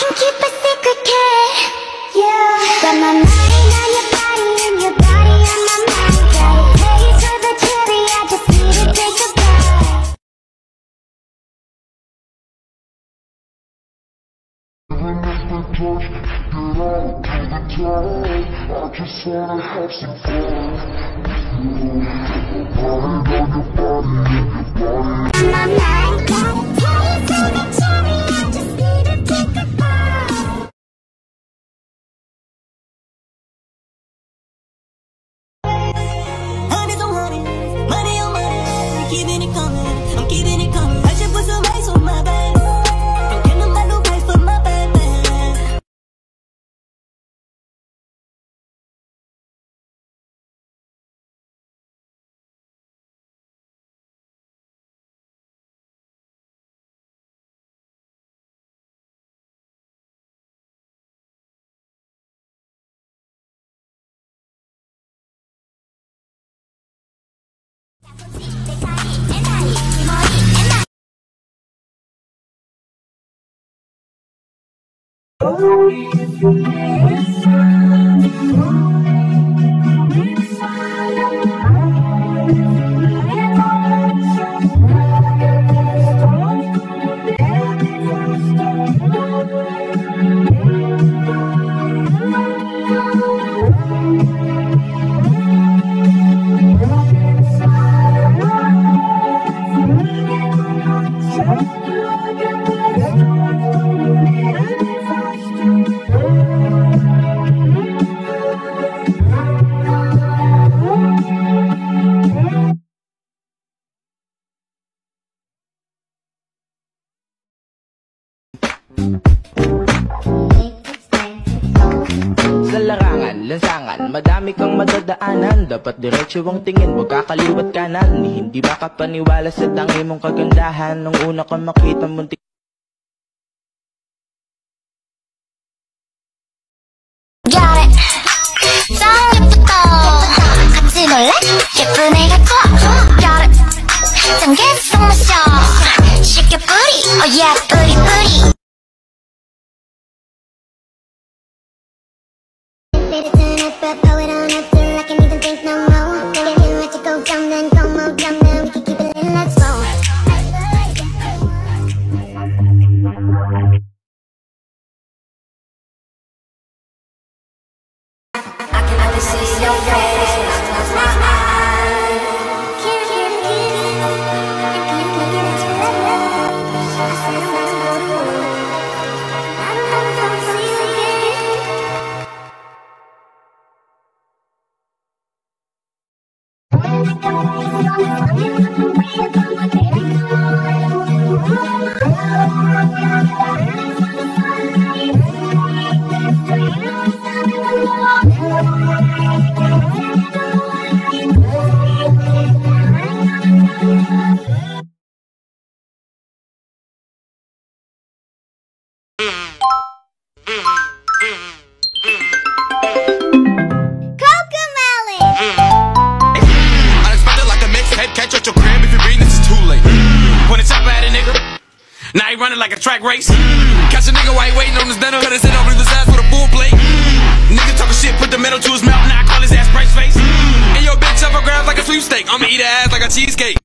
can keep a secret, kid. Yeah. Got my mind on your body and your body on my mind. Got a taste for the cherry, I just need to take a bite. I just wanna have some fun. Body on your body and your body. On my mind, got a taste for the cherry, I just need to take a bite. Honey on honey, money on money, keeping it coming, I'm keeping it coming. I should put some ice on my back. Don't get nobody no price for my back. Sa larangan, lansangan, madami kang madadaanan. Dapat diretso ang tingin, huwag kakaliwat kanan. Hindi makapaniwala sa tangi mong kagandahan. Nung una kang makita muntik. Got it. 짱 예쁘다. 같이 놀래? 예쁜 애가 커. Got it. 짱 계속 마셔. 쉽게 뿌리. Oh yeah, 뿌리 뿌리. But blow it on up till I can't even think no more. Get it, let you go down, then go more down, then we can keep it lit, let's roll. I can see your face, close my eyes. Can't get it, I keep looking at you. I said I'm not to go to war. I don't see you again. Now he running like a track race. Catch a nigga while he waiting on his dinner. Cut his head over his ass with a full plate. Nigga talking shit, put the metal to his mouth. Now I call his ass price face. And your bitch up for grabs like a sweepstake. I'ma eat her ass like a cheesecake.